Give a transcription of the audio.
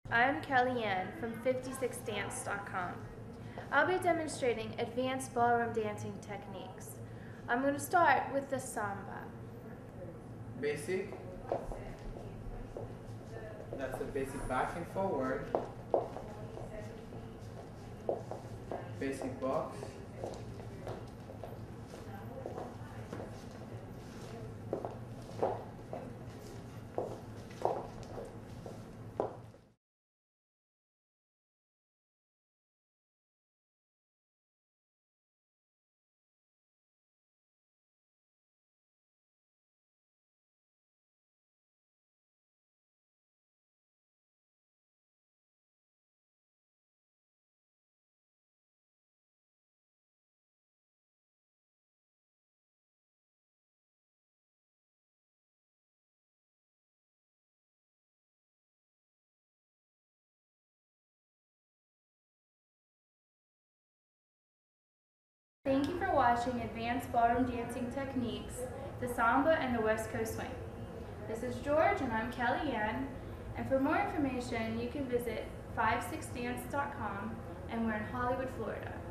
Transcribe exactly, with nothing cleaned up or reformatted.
I'm Kelly Ann from fifty-six dance dot com. I'll be demonstrating advanced ballroom dancing techniques. I'm going to start with the samba. Basic. That's the basic back and forward. Basic box. Thank you for watching Advanced Ballroom Dancing Techniques, the Samba and the West Coast Swing. This is George and I'm Kelly Ann, and for more information you can visit fifty-six dance dot com, and we're in Hollywood, Florida.